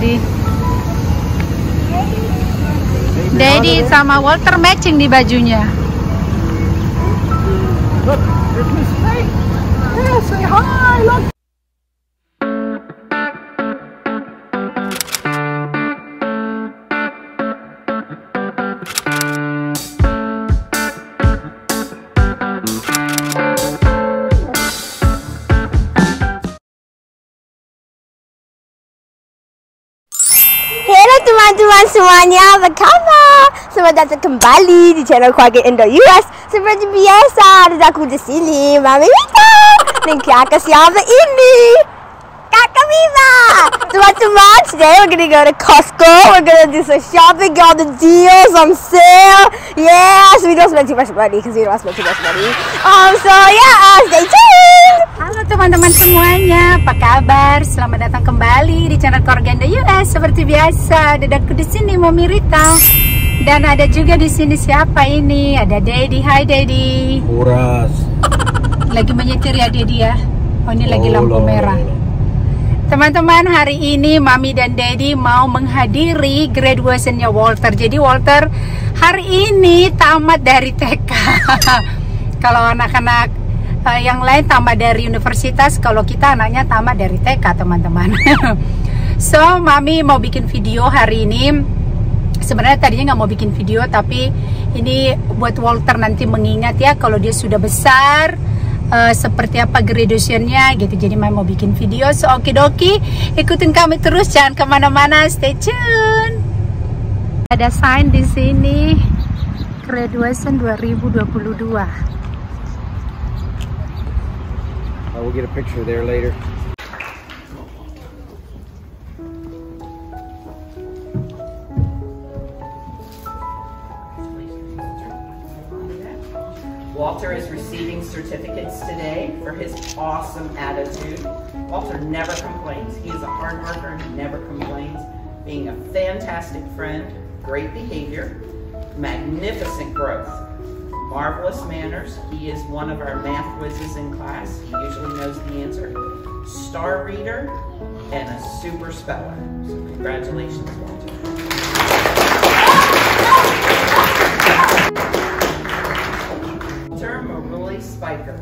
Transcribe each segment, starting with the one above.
Daddy. Daddy sama Walter matching di bajunya. Look, there's Miss Faye. Yeah, say hi. Look. Halo teman-teman semuanya, apa kabar? Selamat datang kembali di channel Keluarga Indo US. Seperti biasa, ada aku di sini, Mami Rita. Dan kakak siapa ini? Kakak Viva. Teman-teman, today we're gonna go to Costco. We're gonna do some shopping, get all the deals on sale. Yes, we don't spend too much money because we don't spend too much money. So yeah, stay tuned. Halo teman-teman semuanya, apa kabar? Selamat datang kembali di channel Keluarga Indo US. Seperti biasa, ada aku di sini, Mami Rita. Dan ada juga di sini siapa ini? Ada Daddy. Hai Daddy. Uras. Lagi menyetir ya Daddy ya. Oh ini lagi lampu merah. Teman-teman, hari ini Mami dan Daddy mau menghadiri graduationnya Walter. Jadi Walter hari ini tamat dari TK. Kalau anak-anak yang lain tamat dari universitas, kalau kita anaknya tamat dari TK, teman-teman. So, Mami mau bikin video hari ini. Sebenarnya tadinya nggak mau bikin video, tapi ini buat Walter nanti mengingat ya kalau dia sudah besar, seperti apa graduationnya gitu. Jadi Mami mau bikin video. So, okidoki, ikutin kami terus, jangan kemana-mana, stay tune. Ada sign di sini, graduation 2022. We'll get a picture there later. Walter is receiving certificates today for his awesome attitude. Walter never complains. He is a hard worker, he never complains. Being a fantastic friend, great behavior, magnificent growth, marvelous manners. He is one of our math whizzes in class. He usually knows the answer. Star reader and a super speller. So congratulations, Walter. Walter Maruli Spiker.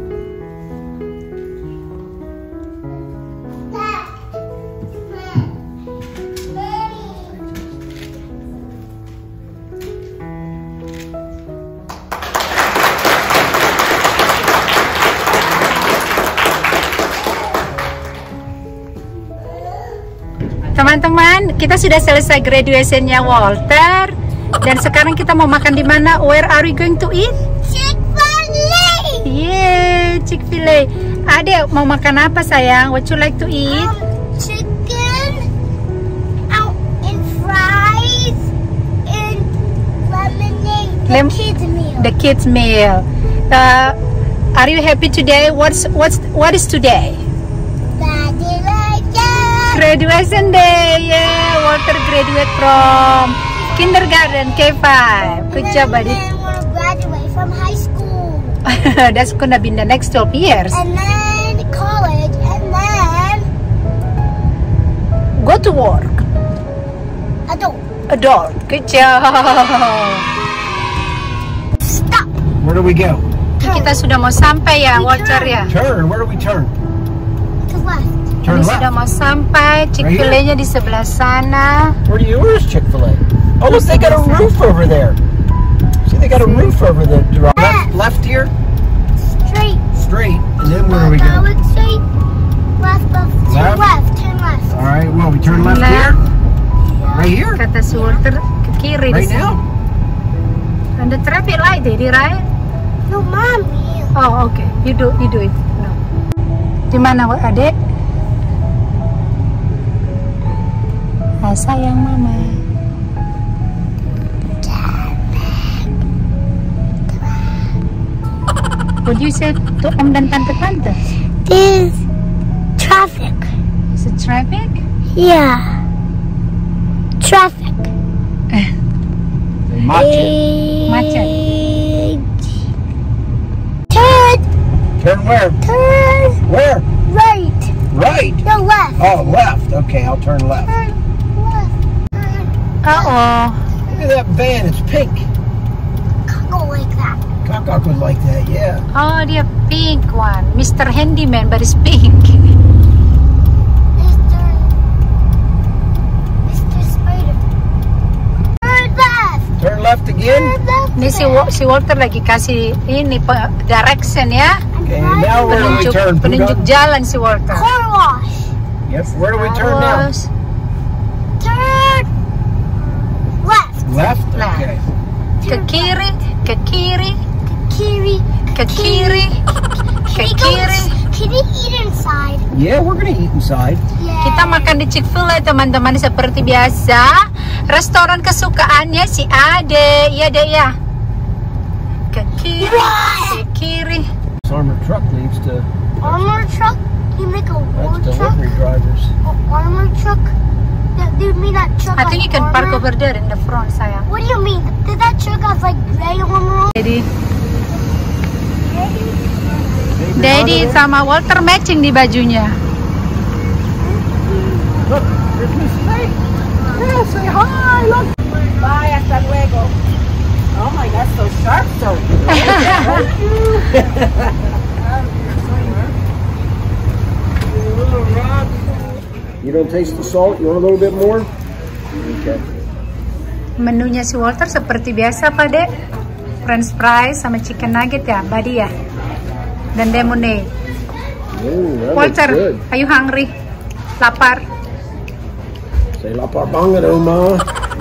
Teman-teman, kita sudah selesai graduationnya Walter. Dan sekarang kita mau makan di mana? Where are we going to eat? Chick-fil-A. Yeay, Chick-fil-A. Adek mau makan apa sayang? What you like to eat? Chicken and fries and lemonade. Kids meal. The kids meal. Are you happy today? What is today? Graduation day. Yeah, Walter graduate from kindergarten K5. Good job, buddy. And then we'll graduate from high school. That's gonna be in the next 12 years. And then college, and then Go to work. Adult. Good job. Stop. Where do we go? Kita sudah mau sampai ya, Walter ya. Turn. Where do we turn? To left. Turn Ini sudah left. mau sampai. Chick-fil-A-nya di sebelah sana. Where do yours Chick-fil-A? Oh, look, they got a roof over there. See, they got a roof over there. Left here? Straight. Straight. And then where do we Now go? it's straight. Left. Left? Turn left. All right, well, we turn left here? Right here? Kata si Walter ke kiri di Right sini. now? And the traffic light, Daddy, right? No, Mommy. Oh, okay. You do it. No. Di mana, Adek? Ah, sayang Mama. What you say to Om dan Tante-Tante? There's traffic. Is it traffic? Yeah. Traffic. Macet. Turn. Turn where? Turn. Where? Right. Right. No, left. Oh, left. Okay, I'll turn left. Turn Oh. Look at that van. It's pink. Go like that. Kakak would like that, yeah. Oh, dia pink one. Mr. Handyman, but it's pink. Mr. Spider. Turn left. Turn left again. Ini si Walter lagi kasih ini direction ya. Okay, now where do we turn? Penunjuk jalan si Walter. Car wash. Yep, where do we turn now? Terus, Turn left. Left? Left. Okay. ke kiri, ke kiri, Kiri. ke kiri, ke kiri. Can you eat inside? Yeah, we're gonna eat inside. Yeah. Kita makan di Chick-fil-A teman-teman seperti biasa. Restoran kesukaannya si Ade. Iya Dek ya. Ke kiri, ke kiri. This armored truck leads to Armor truck? You make a war that's truck? delivery drivers. Armor truck? Do you mean that truck I think you has can park armor? over there in the front, sayang. What do you mean? Did that truck have like gray armor? Jadi, Daddy sama Walter matching di bajunya. Look, there's Miss Faye. Yeah, say hi. Look. Bye, hasta luego. Oh my gosh, so sharp, so You don't taste the salt? You want a little bit more? Okay. Menunya si Walter seperti biasa, Pak Dek. French fries sama chicken nugget ya, Buddy ya. Dan lemonade. Ooh, that Walter, looks good. are you hungry? Lapar? Say lapar banget, Oma.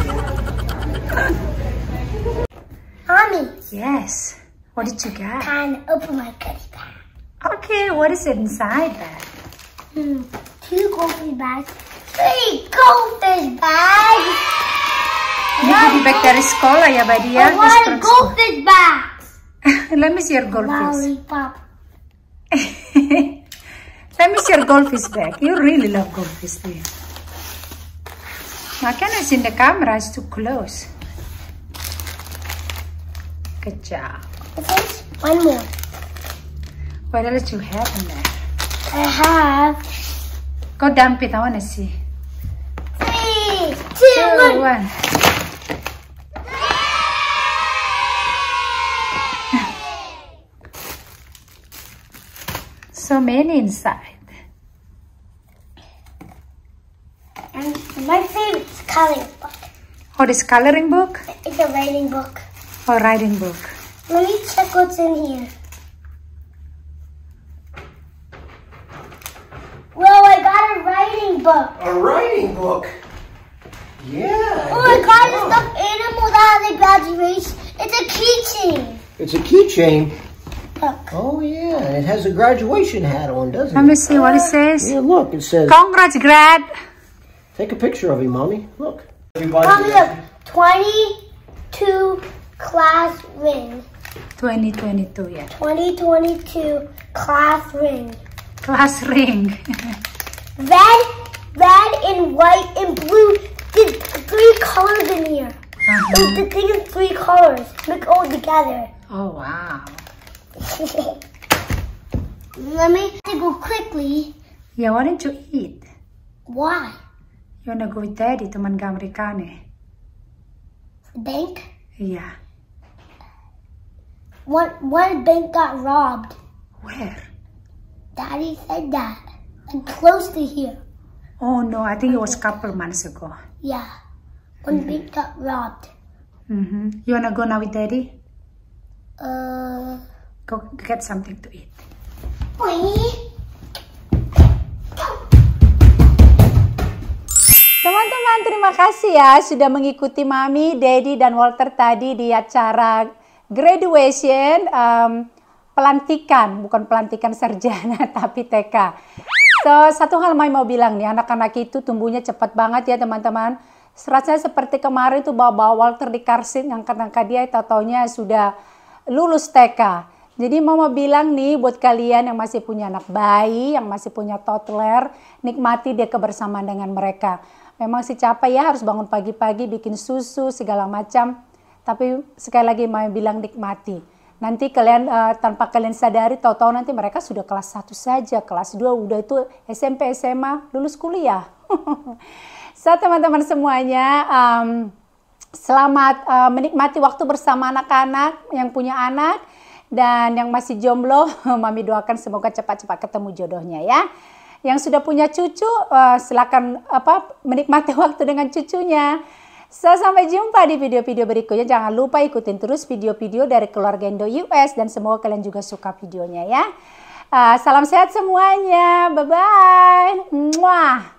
Mommy, Yes. What did you get? time to open my goodie bag. Okay, what is it inside that? 2 goldfish bags. 3 goldfish bags. Ini goodie bag dari sekolah ya, Buddy ya. A lot of goldfish bags. Let me see your goldfish. Lollipop. Let me see your goldfish bag. You really love goldfish, do you? Now, can I see in the camera? It's too close. Good job. There's one more. What else you have in there? I have Go dump it. I want to see. 3, 2, 2, 1. 1. So many inside. And my favorite is coloring book. Oh, this coloring book It's a writing book. or writing book? Let me check what's in here. Well, I got a writing book. A writing book. Yeah. Oh, I got a stuffed animal that has a graduation. It's a keychain. It's a keychain. Look. Oh yeah, and it has a graduation hat on, doesn't Let it? me see what it says. Yeah, look, it says. Congrats, grad. Take a picture of him, mommy. Look. Mommy, look. 22 class ring. 2022, yeah. 2022 class ring. Class ring. Red, and white, and blue. There's 3 colors in here. The thing is 3 colors. Look all together. Oh, wow. Let me go quickly. Yeah, why don't you eat? Why? You wanna go with Daddy to Montgomery? Bank? Yeah. One bank got robbed. Where? Daddy said that. And close to here. Oh no, I think it was a couple months ago. Yeah. One bank got robbed. You wanna go now with Daddy? Go. Go get something to eat. Teman-teman, terima kasih ya sudah mengikuti Mami, Daddy, dan Walter tadi di acara graduation, pelantikan, bukan pelantikan sarjana tapi TK. So, satu hal Mami mau bilang nih, anak-anak itu tumbuhnya cepat banget ya teman-teman. Rasanya seperti kemarin tuh bawa Walter di car seat, ngangkat-ngangkat dia, taunya sudah lulus TK. Jadi Mama bilang nih buat kalian yang masih punya anak bayi, yang masih punya toddler, nikmati dia kebersamaan dengan mereka. Memang sih capek ya, harus bangun pagi-pagi, bikin susu, segala macam. Tapi sekali lagi Mama bilang nikmati. Nanti kalian tanpa kalian sadari, tahu-tahu nanti mereka sudah kelas 1 saja, kelas 2 udah itu SMP, SMA, lulus kuliah. So teman-teman semuanya, selamat menikmati waktu bersama anak-anak yang punya anak dan yang masih jomblo. Mami doakan semoga cepat-cepat ketemu jodohnya ya. Yang sudah punya cucu, silakan menikmati waktu dengan cucunya. So, sampai jumpa di video-video berikutnya. Jangan lupa ikutin terus video-video dari keluarga Indo US dan semoga kalian juga suka videonya ya. Salam sehat semuanya. Bye-bye. Muah.